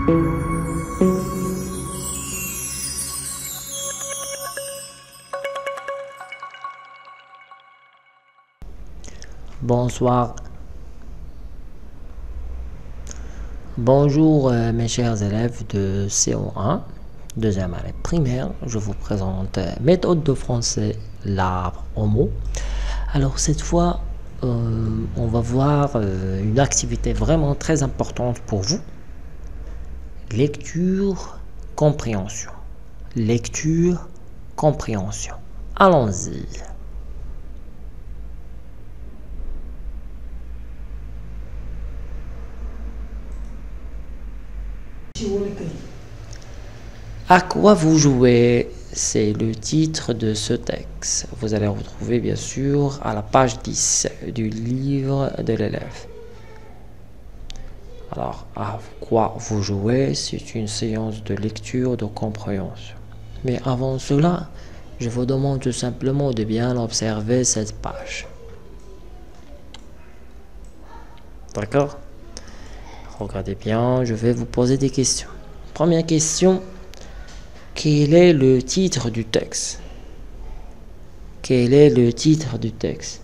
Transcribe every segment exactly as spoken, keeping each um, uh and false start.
Bonsoir. Bonjour euh, mes chers élèves de C O un, deuxième année primaire. Je vous présente euh, méthode de français, l'arbre au mot. Alors cette fois, euh, on va voir euh, une activité vraiment très importante pour vous. Lecture, compréhension. Lecture, compréhension. Allons-y. À quoi vous jouez? C'est le titre de ce texte. Vous allez retrouver bien sûr à la page dix du livre de l'élève. Alors, à quoi vous jouez? C'est une séance de lecture, de compréhension. Mais avant cela, je vous demande tout simplement de bien observer cette page. D'accord? Regardez bien, je vais vous poser des questions. Première question, quel est le titre du texte? Quel est le titre du texte?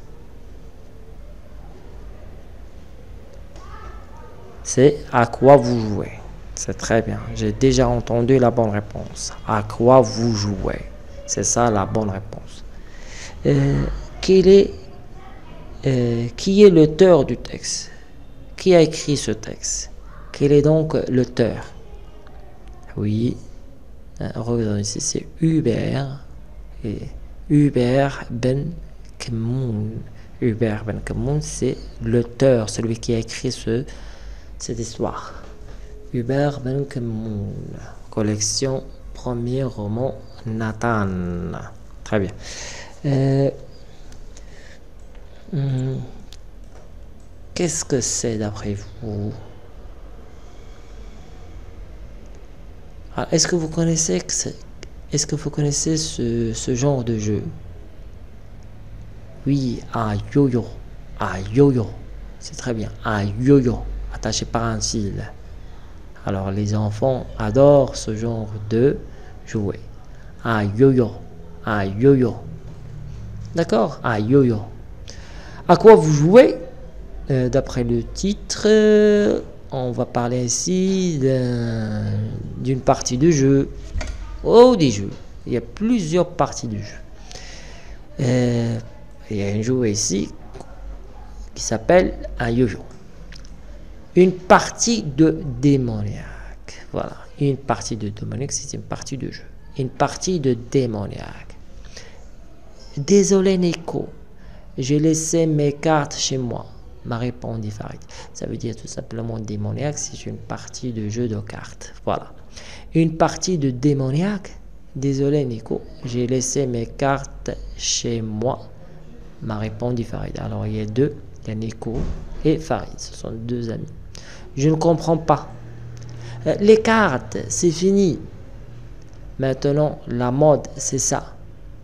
C'est à quoi vous jouez. C'est très bien. J'ai déjà entendu la bonne réponse. À quoi vous jouez? C'est ça la bonne réponse. Euh, quel est, euh, qui est l'auteur du texte? Qui a écrit ce texte? Quel est donc l'auteur? Oui, regardez ici, c'est Hubert. Et Hubert Ben Kmoun. Hubert Ben Kmoun, c'est l'auteur, celui qui a écrit ce, cette histoire. Hubert Ben Kmoun. Collection, premier roman, Nathan. Très bien. Euh, hum, Qu'est-ce que c'est d'après vous? Est-ce que vous connaissez est-ce que vous connaissez ce, ce genre de jeu? Oui, un yo-yo. Un yo-yo. C'est très bien. Un yo-yo attaché par un fil. Alors les enfants adorent ce genre de jouet. Un yo-yo. Un yo-yo. D'accord? Un yo-yo. À quoi vous jouez? Euh, d'après le titre, euh, on va parler ici d'une partie de jeu. Oh, des jeux. Il y a plusieurs parties du jeu. Euh, il y a un jeu ici qui s'appelle un yo-yo. Une partie de démoniaque. Voilà. Une partie de démoniaque, c'est une partie de jeu. Une partie de démoniaque. Désolé, Nico. J'ai laissé mes cartes chez moi, m'a répondu Farid. Ça veut dire tout simplement démoniaque, c'est une partie de jeu de cartes. Voilà. Une partie de démoniaque. Désolé Nico, j'ai laissé mes cartes chez moi, m'a répondu Farid. Alors il y a deux, il y a Nico et Farid, ce sont deux amis. Je ne comprends pas. Euh, les cartes, c'est fini. Maintenant, la mode, c'est ça.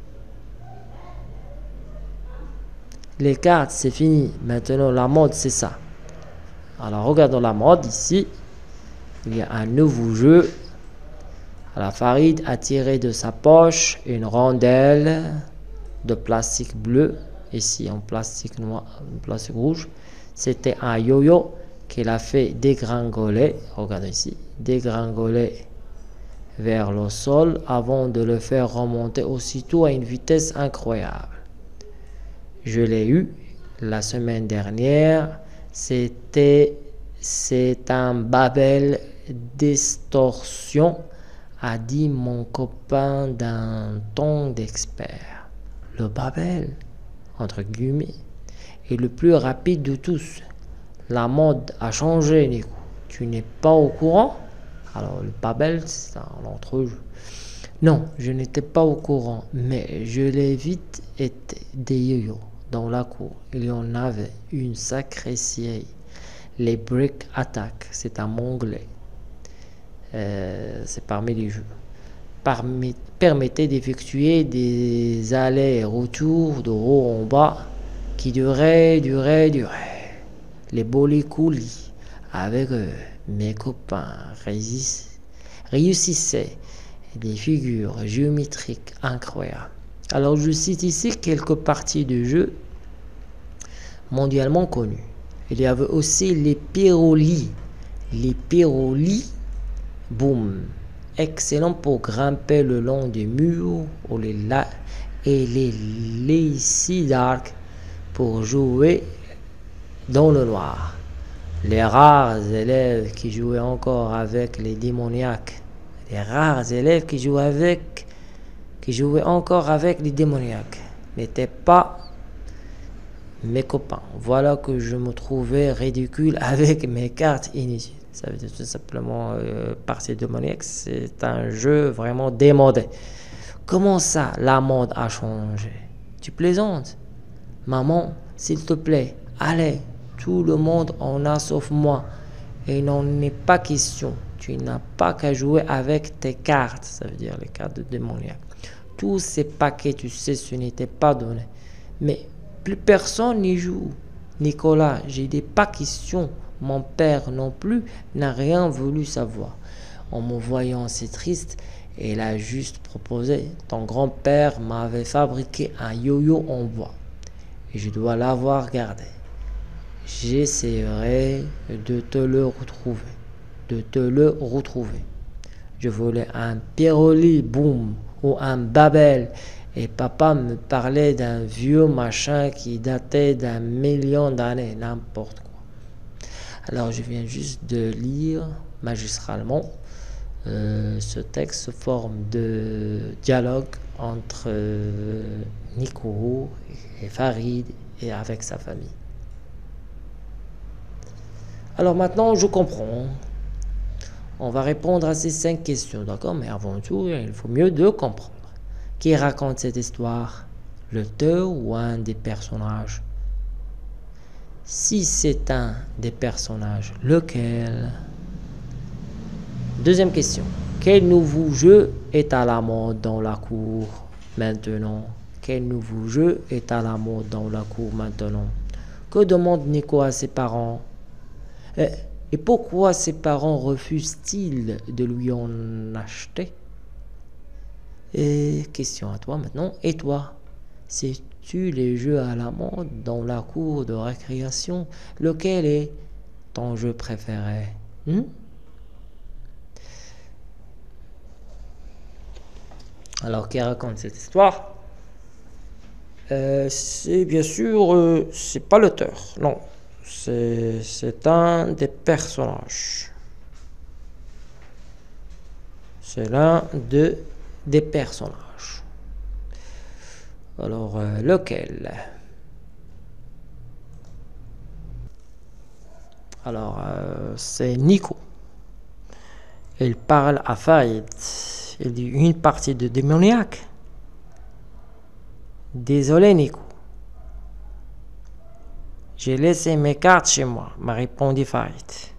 Les cartes, c'est fini. Maintenant, la mode, c'est ça. Alors, regardons la mode ici. Il y a un nouveau jeu. Alors, Farid a tiré de sa poche une rondelle de plastique bleu. Ici, en plastique noir, en plastique rouge. C'était un yo-yo qu'il a fait dégringoler. Regardez ici. Dégringoler vers le sol avant de le faire remonter aussitôt à une vitesse incroyable. Je l'ai eu la semaine dernière. C'était c'est un Babel distorsion, a dit mon copain d'un ton d'expert. Le Babel, entre guillemets, est le plus rapide de tous. La mode a changé, Nico. Tu n'es pas au courant? Alors le Babel, c'est un entrejeu. Non, je n'étais pas au courant, mais je l'ai vite été des yo-yo. Dans la cour, il y en avait une sacrée série. Les Brick Attack, c'est un anglais. Euh, c'est parmi les jeux. Parmi, permettait d'effectuer des allers-retours de haut en bas qui duraient, duraient, duraient. Les bolets coulis avec eux. Mes copains réussissaient des figures géométriques incroyables. Alors je cite ici quelques parties de jeu mondialement connues. Il y avait aussi les pyrolis. Les pyrolis, boum, excellent pour grimper le long des murs ou les la et les lazy dark pour jouer dans le noir. Les rares élèves qui jouaient encore avec les démoniaques, les rares élèves qui jouaient avec, qui jouaient encore avec les démoniaques, n'étaient pas mes copains. Voilà que je me trouvais ridicule avec mes cartes inutiles. Ça veut dire tout simplement euh, partie démoniaque, c'est un jeu vraiment démodé. Comment ça, la mode a changé? Tu plaisantes? Maman, s'il te plaît, allez, tout le monde en a sauf moi. Et il n'en est pas question. Tu n'as pas qu'à jouer avec tes cartes, ça veut dire les cartes de démoniaque. Tous ces paquets, tu sais, ce n'était pas donné. Mais plus personne n'y joue. Nicolas, j'ai des pas questions. Mon père non plus n'a rien voulu savoir. En me voyant si triste, il a juste proposé. Ton grand-père m'avait fabriqué un yo-yo en bois. Et je dois l'avoir gardé. J'essaierai de te le retrouver. De te le retrouver. Je voulais un Pyroli boom ou un Babel. Et papa me parlait d'un vieux machin qui datait d'un million d'années. N'importe quoi. Alors je viens juste de lire magistralement euh, ce texte sous forme de dialogue entre euh, Nico et Farid et avec sa famille. Alors maintenant je comprends. On va répondre à ces cinq questions, d'accord? Mais avant tout, il faut mieux de comprendre. Qui raconte cette histoire? L'auteur ou un des personnages? Si c'est un des personnages, lequel? Deuxième question. Quel nouveau jeu est à la mode dans la cour maintenant? Quel nouveau jeu est à la mode dans la cour maintenant? Que demande Nico à ses parents? Et, et pourquoi ses parents refusent-ils de lui en acheter? Et question à toi maintenant. Et toi? Sais-tu les jeux à la mode dans la cour de récréation? Lequel est ton jeu préféré? hmm? Alors, qui raconte cette histoire? euh, C'est bien sûr, euh, c'est pas l'auteur, non. C'est, c'est un des personnages. C'est l'un de, des personnages. Alors, euh, lequel? Alors, euh, c'est Nico. Il parle à Farid. Il dit une partie de démoniaque. Désolé, Nico. J'ai laissé mes cartes chez moi, m'a répondu Farid.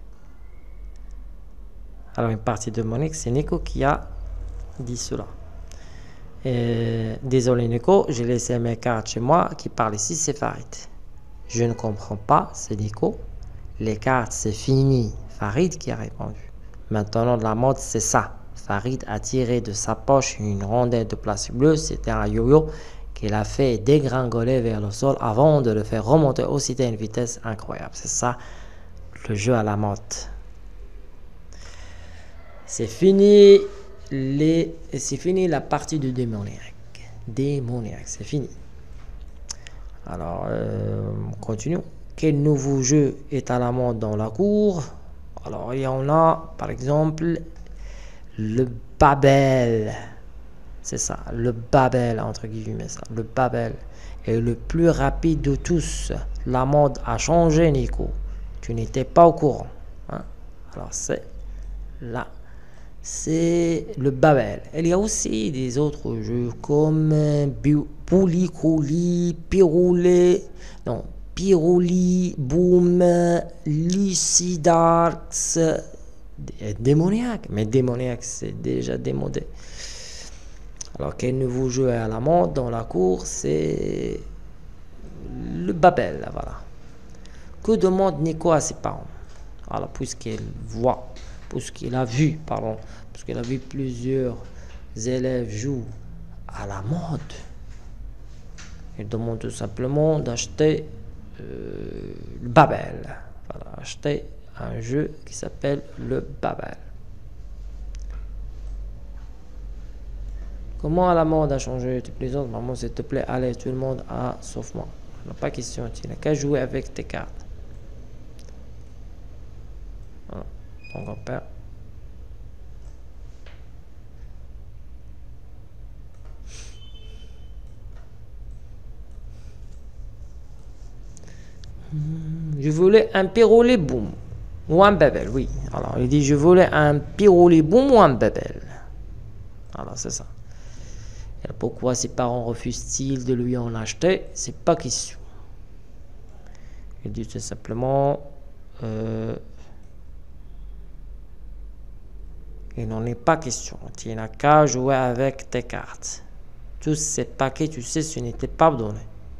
Alors, une partie de démoniaque, c'est Nico qui a dit cela. Et, désolé Nico, j'ai laissé mes cartes chez moi. Qui parle ici, c'est Farid. Je ne comprends pas, c'est Nico. Les cartes, c'est fini. Farid qui a répondu. Maintenant, la mode, c'est ça. Farid a tiré de sa poche une rondelle de plastique bleu. C'était un yo-yo qu'il a fait dégringoler vers le sol avant de le faire remonter aussitôt à une vitesse incroyable. C'est ça, le jeu à la mode. C'est fini. Les, c'est fini la partie de démoniaque. Démoniaque, c'est fini. Alors, euh, continuons. Quel nouveau jeu est à la mode dans la cour? Alors, il y en a, par exemple, le Babel. C'est ça, le Babel, entre guillemets, ça. Le Babel est le plus rapide de tous. La mode a changé, Nico. Tu n'étais pas au courant. Hein? Alors, c'est là. C'est le Babel. Il y a aussi des autres jeux comme Poulicoli, Pyroli, non, Pyroli, Boom, Lucidarx, démoniaque. Mais démoniaque, c'est déjà démodé. Alors, quel nouveau jeu est à la mode dans la cour? C'est le Babel, voilà. Que demande Nico à ses parents? Alors, puisqu'elle voit, puisqu'il a vu, pardon, puisqu'il a vu plusieurs élèves jouer à la mode, il demande tout simplement d'acheter euh, le Babel. Voilà, acheter un jeu qui s'appelle le Babel. Comment la mode a changé? Tu plaisantes, maman, s'il te plaît, allez, tout le monde a, sauf moi. Non, pas question, tu n'as qu'à jouer avec tes cartes. Voilà, ton grand-père. Je voulais un piroulet boum ou un Babel, oui. Alors, il dit, je voulais un piroulet boum ou un Babel. Alors, c'est ça. Et pourquoi ses parents refusent-ils de lui en acheter? C'est pas question. Il dit tout simplement, euh, il n'en est pas question. Tu n'as qu'à jouer avec tes cartes. Tous ces paquets, tu sais, ce n'était pas donné.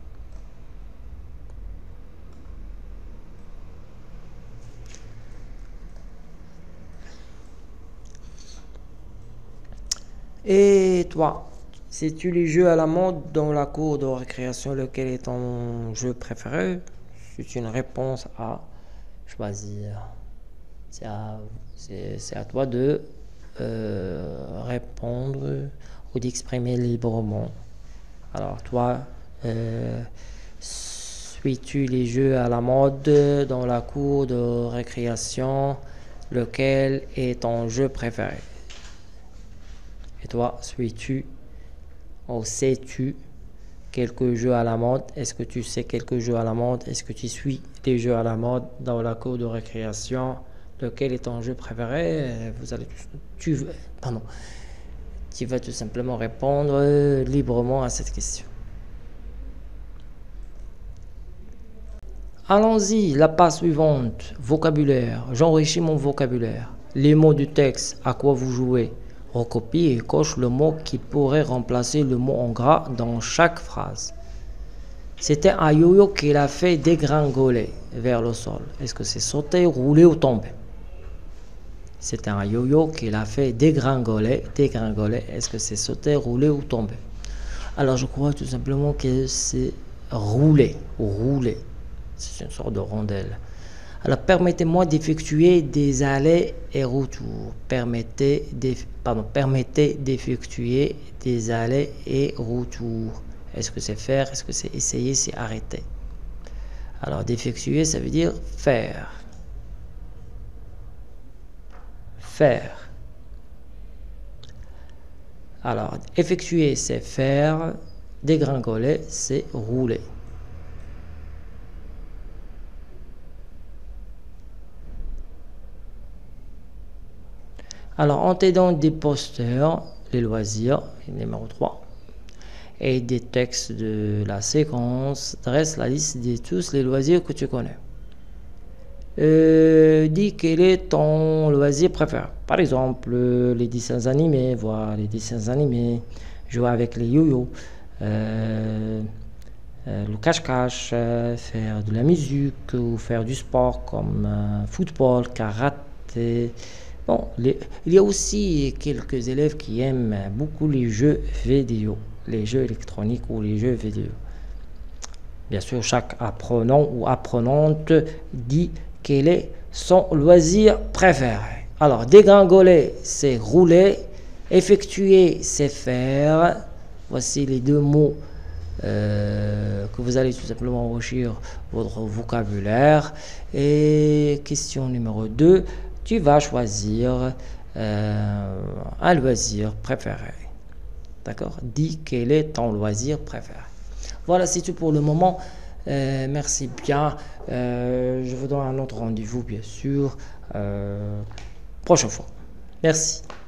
Et toi, sais-tu les jeux à la mode dans la cour de récréation, lequel est ton jeu préféré? C'est une réponse à choisir. C'est à, c'est, c'est à toi de euh, répondre ou d'exprimer librement. Alors toi, euh, suis-tu les jeux à la mode dans la cour de récréation, lequel est ton jeu préféré? Et toi, suis-tu ou sais-tu quelques jeux à la mode? Est-ce que tu sais quelques jeux à la mode? Est-ce que tu suis les jeux à la mode dans la cour de récréation? Lequel est ton jeu préféré? Vous allez, tu, pardon, tu vas tout simplement répondre librement à cette question. Allons-y, la page suivante. Vocabulaire. J'enrichis mon vocabulaire. Les mots du texte. À quoi vous jouez? Recopie et coche le mot qui pourrait remplacer le mot en gras dans chaque phrase. C'était un yo-yo qui l'a fait dégringoler vers le sol. Est-ce que c'est sauter, rouler ou tomber? C'était un yo-yo qui l'a fait dégringoler. Dégringoler. Est-ce que c'est sauter, rouler ou tomber? Alors je crois tout simplement que c'est rouler. Rouler. C'est une sorte de rondelle. Alors, permettez-moi d'effectuer des allers et retours. Permettez, pardon, permettez d'effectuer des allers et retours. Est-ce que c'est faire? Est-ce que c'est essayer? C'est arrêter. Alors, d'effectuer, ça veut dire faire. Faire. Alors, effectuer, c'est faire. Dégringoler, c'est rouler. Alors, en t'aidant des posters, les loisirs, numéro trois, et des textes de la séquence, dresse la liste de tous les loisirs que tu connais. Euh, dis quel est ton loisir préféré. Par exemple, les dessins animés, voir les dessins animés, jouer avec les yo-yo, euh, euh, le cache-cache, euh, faire de la musique ou faire du sport comme euh, football, karaté. Bon, les, il y a aussi quelques élèves qui aiment beaucoup les jeux vidéo, les jeux électroniques ou les jeux vidéo. Bien sûr, chaque apprenant ou apprenante dit quel est son loisir préféré. Alors, dégringoler, c'est rouler. Effectuer, c'est faire. Voici les deux mots euh, que vous allez tout simplement enrichir votre vocabulaire. Et question numéro deux. Tu vas choisir euh, un loisir préféré. D'accord? Dis quel est ton loisir préféré. Voilà, c'est tout pour le moment. Euh, merci bien. Euh, je vous donne un autre rendez-vous, bien sûr, euh, prochaine fois. Merci.